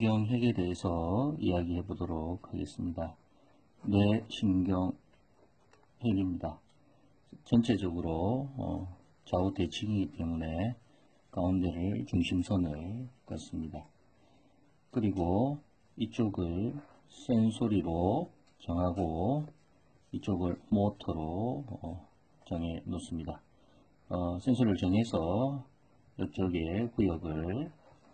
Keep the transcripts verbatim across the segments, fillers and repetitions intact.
뇌신경핵에 대해서 이야기해 보도록 하겠습니다. 뇌신경핵입니다. 전체적으로 어, 좌우 대칭이기 때문에 가운데를 중심선을 갖습니다. 그리고 이쪽을 센소리로 정하고 이쪽을 모터로 어, 정해 놓습니다. 어, 센소리를 정해서 이쪽의 구역을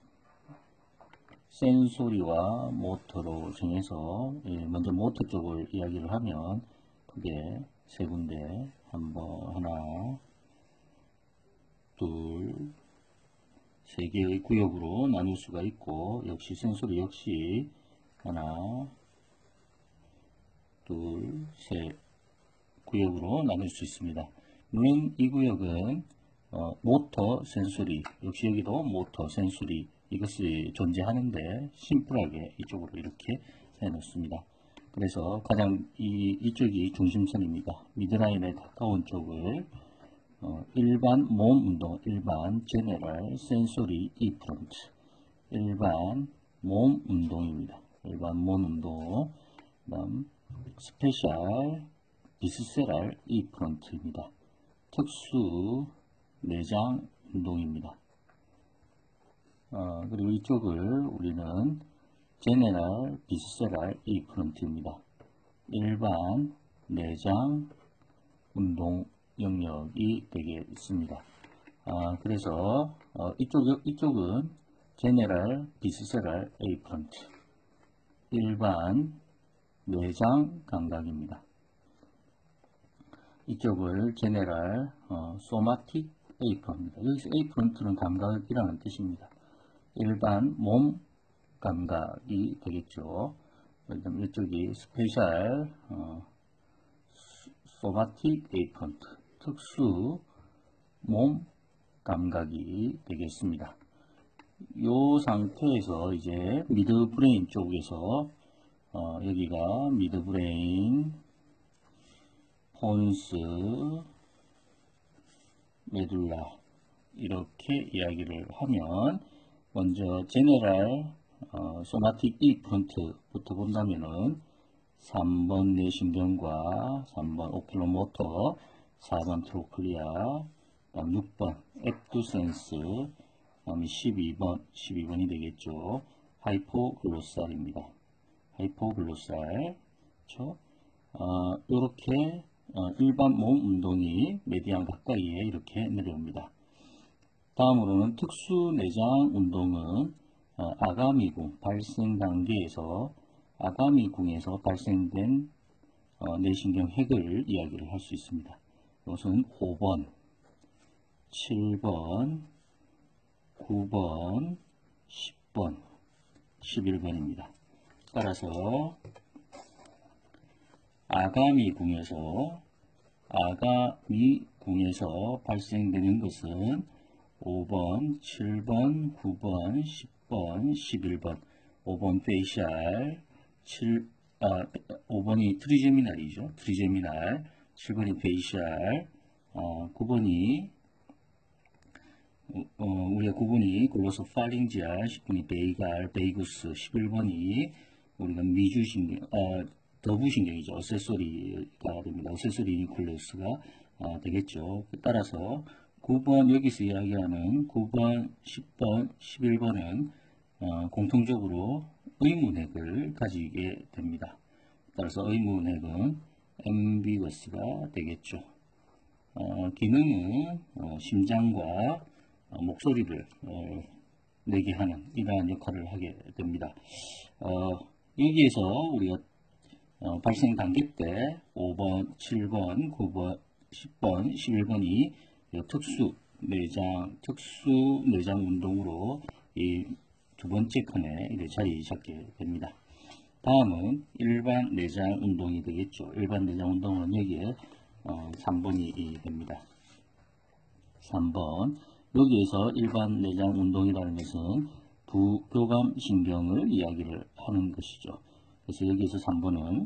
센소리와 모터로 정해서 먼저 모터 쪽을 이야기를 하면 크게 세 군데 한번 하나 둘 세 개의 구역으로 나눌 수가 있고, 역시 센소리 역시 하나 둘 셋 구역으로 나눌 수 있습니다. 물론 이 구역은 어, 모터 센소리, 역시 여기도 모터 센소리 이것이 존재하는데 심플하게 이쪽으로 이렇게 해놓습니다. 그래서 가장 이, 이쪽이 중심선입니다. 미드라인에 가까운 쪽을 어, 일반 몸 운동, 일반 제네럴 센소리 이프런트, 일반 몸 운동입니다. 일반 몸 운동, 그다음 스페셜 비스세랄 이프런트입니다. 특수 내장 운동입니다. 어, 그리고 이쪽을 우리는 제네럴 비스세랄 이프런트입니다. 일반 내장 운동 영역이 되겠습니다. 아, 그래서 어, 이쪽, 이쪽은 제네럴 비스세랄 이프런트, 일반 내장 감각입니다. 이쪽을 제네럴 어, 소마틱 에이프런트입니다. 여기서 에이프런트는 감각이라는 뜻입니다. 일반 몸 감각이 되겠죠. 그다음 이쪽이 스페셜 어, 소마틱 에이프런트, 특수 몸 감각이 되겠습니다. 이 상태에서 이제 미드브레인 쪽에서 어, 여기가 미드브레인, 폰스, 메둘라 이렇게 이야기를 하면, 먼저 제네럴 어, 소마틱 이프런트부터 본다면은 삼 번 뇌신경과 삼 번 오큘로모터, 사 번 트로클리아, 다음 육 번 앱두센스, 다음에 십이 번, 십이 번이 되겠죠. 하이포글로살입니다. 하이포글로살. 그렇죠? 어, 이렇게 어, 일반 몸 운동이 메디안 가까이에 이렇게 내려옵니다. 다음으로는 특수 내장 운동은 어, 아가미궁 발생 단계에서 아가미궁에서 발생된 어, 뇌신경핵을 이야기를 할 수 있습니다. 이것은 오 번, 칠 번, 구 번, 십 번, 십일 번입니다. 따라서 아가미궁에서 아가미궁에서 발생되는 것은 오 번, 칠 번, 구 번, 십 번, 십일 번. 오 번 페이셜, 칠, 아, 오 번이 트리제미날이죠. 트리제미날. 칠 번이 페이셜, 어, 구 번이 어, 우리가 구 번이 골로소 팔링지알, 십 번이 베이갈, 베이구스, 십일 번이 우리가 미주신경, 어, 더부신경이죠. 어세소리가 됩니다. 어세소리 니클레우스가 어, 되겠죠. 따라서 구 번, 여기서 이야기하는 구 번, 십 번, 십일 번은 어, 공통적으로 의문핵을 가지게 됩니다. 따라서 의문핵은 엠비거스가 되겠죠. 어, 기능은 어, 심장과 어, 목소리를 어, 내게 하는 이러한 역할을 하게 됩니다. 어, 여기에서 우리가 어, 발생 단계 때 오 번, 칠 번, 구 번, 십 번, 십일 번이 특수 내장, 특수 내장 운동으로 이 두 번째 칸에 자리 잡게 됩니다. 다음은 일반 내장 운동이 되겠죠. 일반 내장 운동은 여기에 어, 삼 번이 됩니다. 삼 번. 여기에서 일반 내장 운동이라는 것은 부교감 신경을 이야기를 하는 것이죠. 그래서 여기에서 삼 번은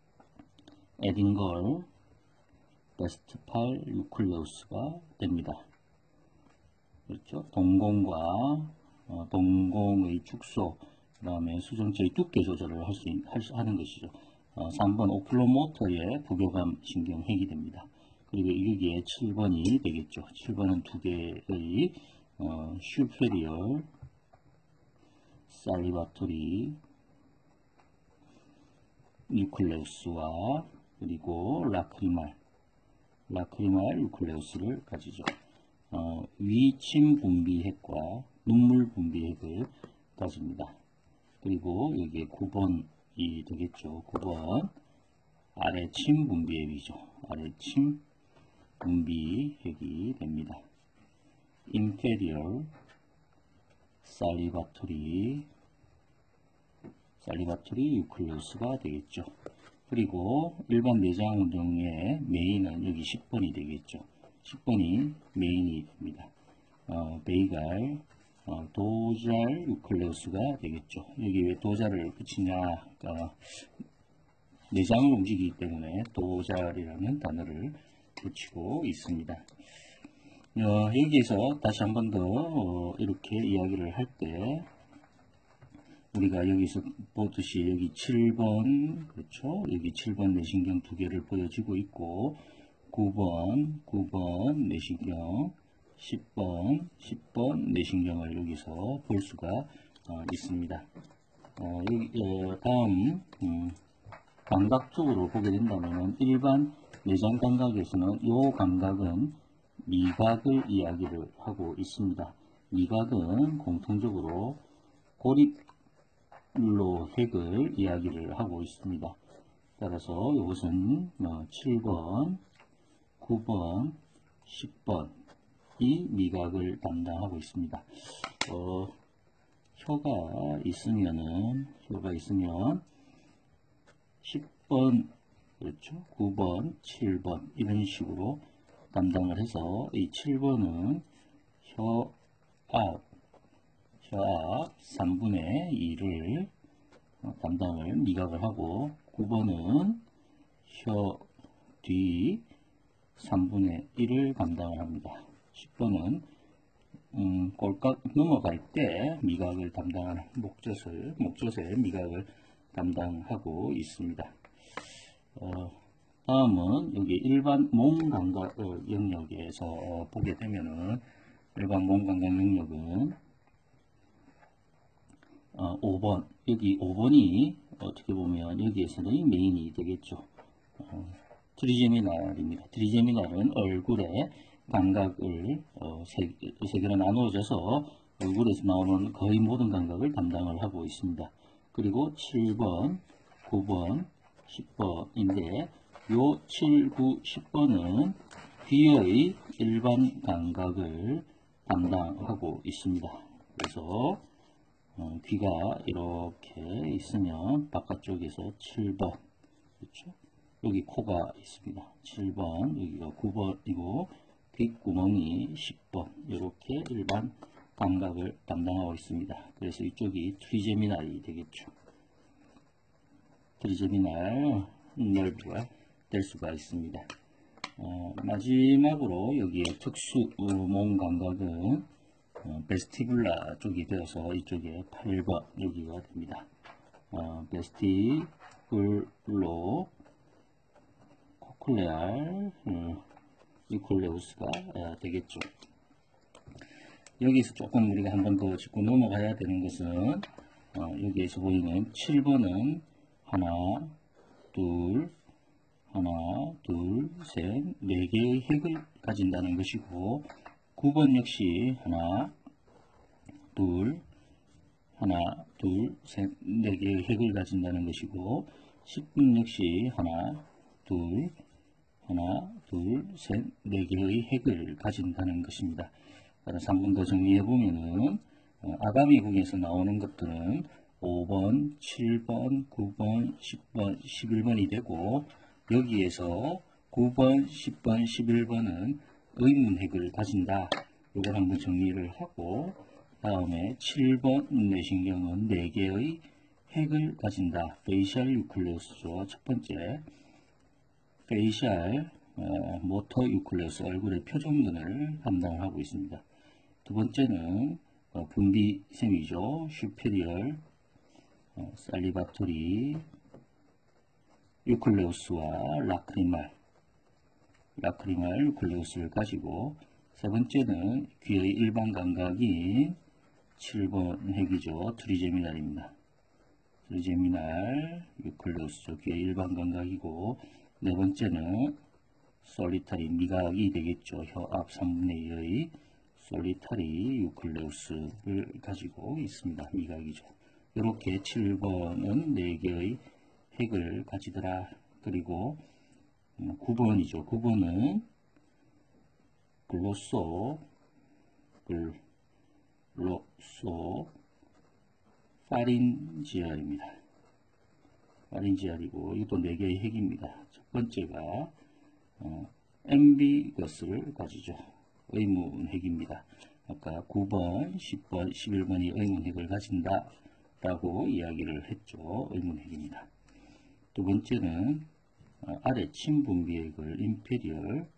에딩걸 베스트팔 뉴클레우스가 됩니다. 그렇죠? 동공과 어, 동공의 축소, 그 다음에 수정체의 두께 조절을 할 수, 할 수, 하는 것이죠. 어, 삼 번 오클로모터의 부교감 신경핵이 됩니다. 그리고 여기에 칠 번이 되겠죠. 칠 번은 두 개의 어, 슈페리얼 살리바토리 뉴클레우스와 그리고 라크리말 라크리말 뉴클레우스를 가지죠. 어, 위침 분비핵과 눈물 분비핵을 가집니다. 그리고 여기에 구 번이 되겠죠. 구 번 아래침 분비핵이죠. 아래침 분비핵이 됩니다. inferior salivatory 살리바토리 뉴클레우스가 되겠죠. 그리고 일반 내장 운동의 메인은 여기 십 번이 되겠죠. 십 번이 메인이 됩니다. 어, 베이갈 어, 도잘 뉴클레우스가 되겠죠. 여기 왜 도잘을 붙이냐? 어, 내장을 움직이기 때문에 도잘이라는 단어를 붙이고 있습니다. 어, 여기에서 다시 한 번 더 어, 이렇게 이야기를 할 때 우리가 여기서 보듯이 여기 칠 번 그렇죠. 여기 칠 번 내신경 두 개를 보여주고 있고 구 번, 구 번 내신경, 십 번, 십 번 내신경을 여기서 볼 수가 어, 있습니다. 어, 여기, 어, 다음 음, 감각 쪽으로 보게 된다면 일반 내장 감각에서는 이 감각은 미각을 이야기를 하고 있습니다. 미각은 공통적으로 고립로 핵을 이야기를 하고 있습니다. 따라서 이것은 칠 번, 구 번, 십 번이 미각을 담당하고 있습니다. 어, 혀가 있으면은 혀가 있으면 십 번 그렇죠. 구 번, 칠 번 이런 식으로 담당을 해서 이 칠 번은 혀 앞, 혀 앞 삼분의 이를 담당을 미각을 하고 구 번은 혀 뒤 삼분의 일을 감당을 합니다. 십 번은 음, 꼴깍 넘어갈 때 미각을 담당하는 목젖을, 목젖의 미각을 담당하고 있습니다. 어, 다음은 여기 일반 몸 감각 영역에서 어, 보게 되면은 일반 몸 감각 영역은 어, 오 번 여기 오 번이 어떻게 보면 여기에서는 메인이 되겠죠. 어, 트리제미날입니다. 트리제미날은 얼굴의 감각을 어, 세, 세 개로 나누어져서 얼굴에서 나오는 거의 모든 감각을 담당을 하고 있습니다. 그리고 칠 번, 구 번, 십 번인데 요 칠, 구, 십 번은 귀의 일반 감각을 담당하고 있습니다. 그래서 어, 귀가 이렇게 있으면 바깥쪽에서 칠 번 그렇죠? 여기 코가 있습니다. 칠 번 여기가 구 번이고 귓구멍이 십 번 이렇게 일반 감각을 담당하고 있습니다. 그래서 이쪽이 트리제미날이 되겠죠. 트리제미날 nerve가 될 수가 있습니다. 어, 마지막으로 여기에 특수 몸 감각은 어, 베스티블라 쪽이 되어서 이쪽에 팔 번 여기가 됩니다. 어, 베스티블로 코클레알 음, 뉴클레우스가 어, 되겠죠. 여기서 조금 우리가 한 번 더 짚고 넘어가야 되는 것은 어, 여기에서 보이는 칠 번은 하나, 둘, 하나, 둘, 셋, 네 개의 핵을 가진다는 것이고 구 번 역시 하나, 둘, 하나, 둘, 셋, 네 개의 핵을 가진다는 것이고 십 번 역시 하나, 둘, 하나, 둘, 셋, 네 개의 핵을 가진다는 것입니다. 따라서 한 번 더 정리해 보면은 어, 아가미국에서 나오는 것들은 오 번, 칠 번, 구 번, 십 번, 십일 번이 되고 여기에서 구 번, 십 번, 십일 번은 의문핵을 가진다. 이걸 한번 정리를 하고 다음에 칠 번 내신경은 네 개의 핵을 가진다. 페이셜 유클레우스죠. 첫 번째 페이셜 어, 모터 유클레우스 얼굴의 표정근을 담당하고 있습니다. 두 번째는 어, 분비샘이죠. 슈페리얼 어, 살리바토리 유클레우스와 라크리말 라크리말 유클레우스를 가지고, 세 번째는 귀의 일반 감각인 칠 번 핵이죠. 트리제미날입니다. 트리제미날 유클레우스죠. 귀의 일반 감각이고, 네 번째는 솔리타리 미각이 되겠죠. 혀 앞 삼분의 이의 솔리타리 유클레우스를 가지고 있습니다. 미각이죠. 이렇게 칠 번은 네 개의 핵을 가지더라. 그리고 구 번이죠. 구 번은 글로소 글로소 파린지알입니다. 파린지알이고, 이것도 네 개의 핵입니다. 첫 번째가 어, 엠비거스를 가지죠. 의문 핵입니다. 아까 구 번, 십 번, 십일 번이 의문 핵을 가진다 라고 이야기를 했죠. 의문 핵입니다. 두 번째는 어, 아래 친분비핵을 임페리얼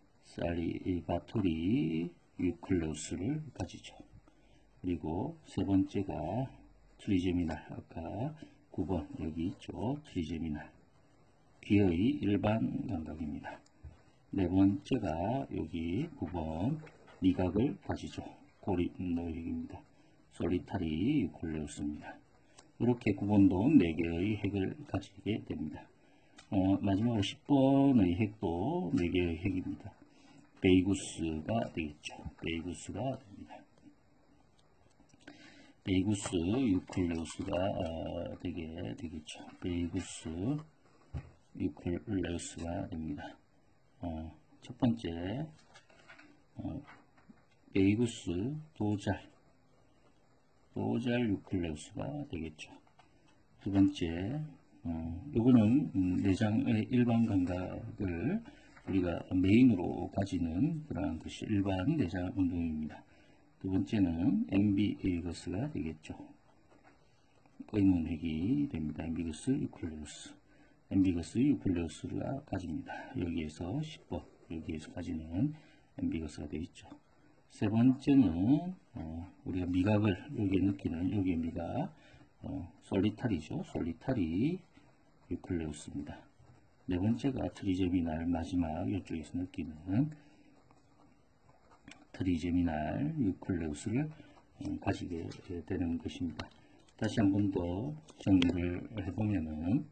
살리바토리 유클레우스를 가지죠. 그리고 세 번째가 트리제미날, 아까 구 번 여기 있죠. 트리제미날 귀의 일반 감각입니다. 네 번째가 여기 구 번 미각을 가지죠. 고립노획입니다. 솔리타리 유클레우스입니다. 이렇게 구 번도 네 개의 핵을 가지게 됩니다. 어, 마지막으로 십 번의 핵도 네 개의 핵입니다. 베이구스가 되겠죠. 베이구스가 됩니다. 베이구스 유클레우스가 어, 되게 되겠죠. 베이구스 유클레우스가 됩니다. 어, 첫 번째 어, 베이구스 도잘 도잘 유클레우스가 되겠죠. 두 번째 어, 이거는 음, 내장의 일반 감각을 우리가 메인으로 가지는 그러한 것이 일반 내장 운동입니다. 두 번째는 엠비거스가 되겠죠. 의문핵이 됩니다. 엠비거스 유클레우스. 엠비거스 유클레우스가 가집니다. 여기에서 십 번, 여기에서 가지는 엠비거스가 되겠죠. 세 번째는 어, 우리가 미각을 여기에 느끼는 여기에 미각 어, 솔리타리죠. 솔리타리 유클레우스입니다. 네 번째가 트리제미날, 마지막 이쪽에서 느끼는 트리제미날 유클레우스를 음, 가지게 되는 것입니다. 다시 한 번 더 정리를 해보면은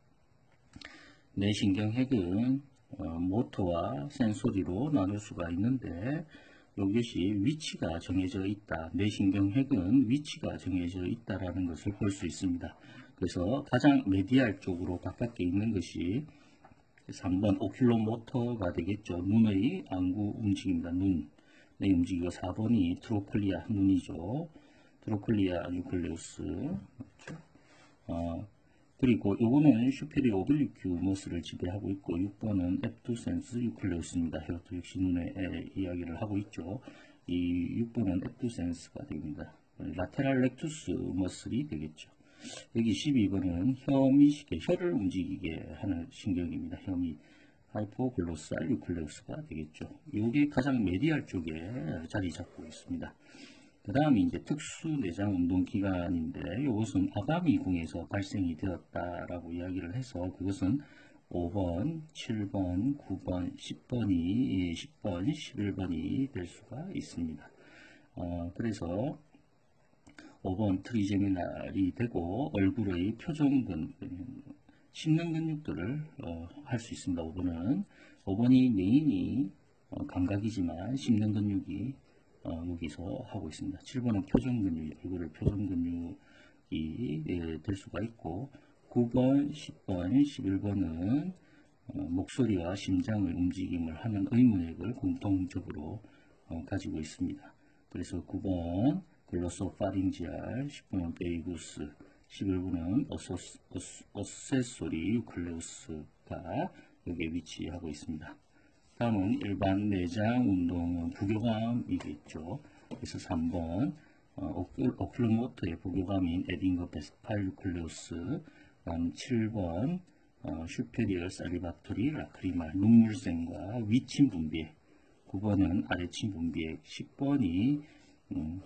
뇌신경핵은 어, 모터와 센소리로 나눌 수가 있는데, 이것이 위치가 정해져 있다. 뇌신경핵은 위치가 정해져 있다라는 것을 볼 수 있습니다. 그래서 가장 메디알 쪽으로 가깝게 있는 것이 삼 번 오큘로모터가 되겠죠. 눈의 안구 움직임입니다. 눈. 네, 움직이고 사 번이 트로클리아, 눈이죠. 트로클리아 뉴클레우스. 그렇죠? 어, 그리고 요거는 슈페리어 오블리큐 머스를 지배하고 있고, 육 번은 앱두센스 유클레우스입니다. 이것도 역시 눈의 이야기를 하고 있죠. 이 육 번은 앱두센스가 됩니다. 라테랄 렉투스 머슬이 되겠죠. 여기 십이 번은 혀미시계, 혀를 움직이게 하는 신경입니다. 혀미. 하이포글로살 유클레우스가 되겠죠. 이게 가장 메디알 쪽에 자리 잡고 있습니다. 그 다음에 이제 특수 내장 운동 기관인데, 이것은 아가미궁에서 발생이 되었다라고 이야기를 해서, 그것은 오 번, 칠 번, 구 번, 십 번이, 십 번, 십일 번이 될 수가 있습니다. 어, 그래서 오 번 트리제미날이 되고, 얼굴의 표정근, 씹는 근육들을 어, 할 수 있습니다. 오 번은 오 번이 메인이 어, 감각이지만 씹는 근육이 어, 여기서 하고 있습니다. 칠 번은 표정 근육, 얼굴의 표정 근육이 예, 될 수가 있고, 구 번, 십 번, 십일 번은 어, 목소리와 심장의 움직임을 하는 의문핵을 공통적으로 어, 가지고 있습니다. 그래서 구 번 글로소파링지알, 십 번은 베이구스, 십일 번은 어소스, 어스, 어세소리 유클레우스가 여기에 위치하고 있습니다. 다음은 일반 내장 운동은 부교감이겠죠. 그래서 삼 번 어, 오클로모터의 부교감인 에딩거 베스팔 유클레우스, 다음 칠 번 어, 슈페리얼 살리바토리 라크리말 눈물샘과 위침 분비액, 구 번은 아래침 분비액, 십 번이 음,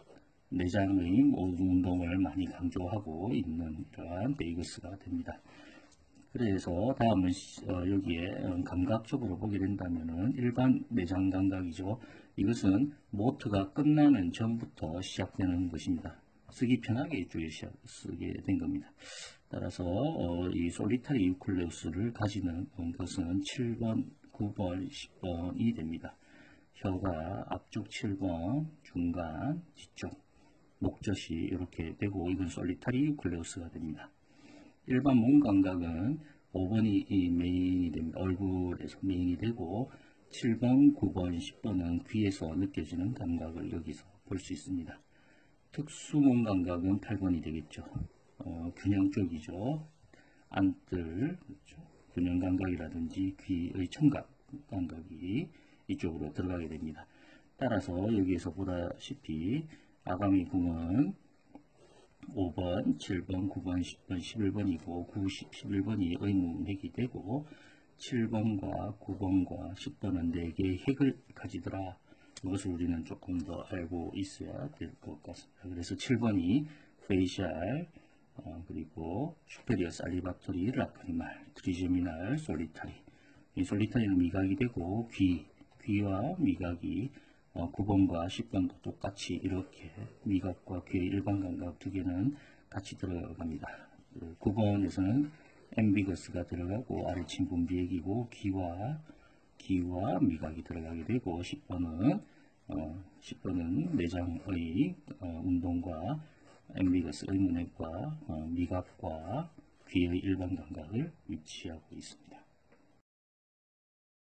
내장의 모든 운동을 많이 강조하고 있는 이러한 베이거스가 됩니다. 그래서 다음은 어, 여기에 감각적으로 보게 된다면은 일반 내장 감각이죠. 이것은 모터가 끝나는 전부터 시작되는 것입니다. 쓰기 편하게 이쪽에 시작, 쓰게 된 겁니다. 따라서 어, 이 솔리타리 유클레우스를 가지는 것은 칠 번, 구 번, 십 번이 됩니다. 혀가 앞쪽 칠 번, 중간, 뒤쪽, 목젖이 이렇게 되고 이건 솔리타리 유클레우스가 됩니다. 일반 몸 감각은 오 번이 메인이 됩니다. 얼굴에서 메인이 되고 칠 번, 구 번, 십 번은 귀에서 느껴지는 감각을 여기서 볼 수 있습니다. 특수 몸 감각은 팔 번이 되겠죠. 어, 균형 쪽이죠. 안뜰, 그렇죠. 균형 감각이라든지 귀의 청각 감각이 이쪽으로 들어가게 됩니다. 따라서 여기에서 보다시피 아가미 궁은 오 번, 칠 번, 구 번, 십 번, 십일 번이고 구, 십, 십일 번이 의문핵이 되고 칠 번과 구 번과 십 번은 네 개의 핵을 가지더라. 이것을 우리는 조금 더 알고 있어야 될 것 같습니다. 그래서 칠 번이 페이셜, 어, 그리고 슈페리어 살리바토리, 라크리말, 트리제미날, 솔리타리. 이 솔리타리는 미각이 되고 귀, 귀와 미각이 어, 구 번과 십 번도 똑같이 이렇게 미각과 귀의 일반 감각 두 개는 같이 들어갑니다. 구 번에서는 앰비거스가 들어가고 아래층 분비액이고 귀와 귀와 미각이 들어가게 되고 십 번은 어, 십 번은 내장의 어, 운동과 앰비거스 의문액과 어, 미각과 귀의 일반 감각을 위치하고 있습니다.